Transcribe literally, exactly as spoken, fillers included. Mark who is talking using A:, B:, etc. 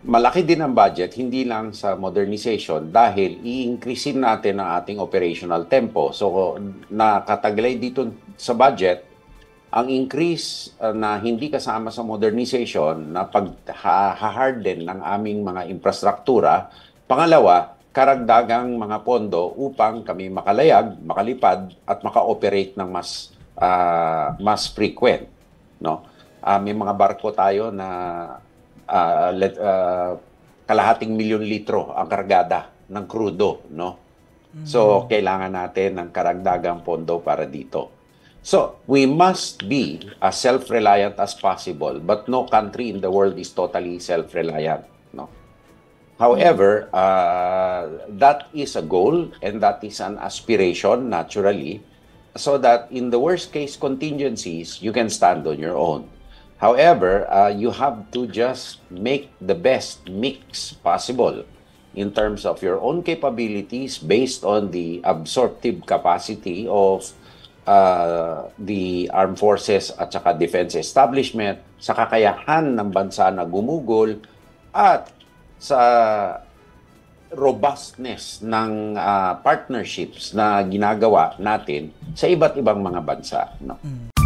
A: malaki din ang budget, hindi lang sa modernization dahil i-increasein natin ang ating operational tempo. So, nakataglay dito sa budget, ang increase uh, na hindi kasama sa modernization na pag-harden ng aming mga infrastruktura. Pangalawa, karagdagang mga pondo upang kami makalayag, makalipad at maka-operate ng mas uh, mas frequent, no? Uh, may mga barko tayo na uh, let, uh, kalahating milyon litro ang kargada ng krudo, no? So, kailangan natin ng karagdagang pondo para dito. So, we must be as self-reliant as possible, but no country in the world is totally self-reliant, no? However, uh, that is a goal and that is an aspiration, naturally, so that in the worst-case contingencies, you can stand on your own. However, uh, you have to just make the best mix possible in terms of your own capabilities based on the absorptive capacity of uh, the armed forces at saka defense establishment, sa kakayahan ng bansa na gumugol, at sa robustness ng uh, partnerships na ginagawa natin sa iba't ibang mga bansa, no?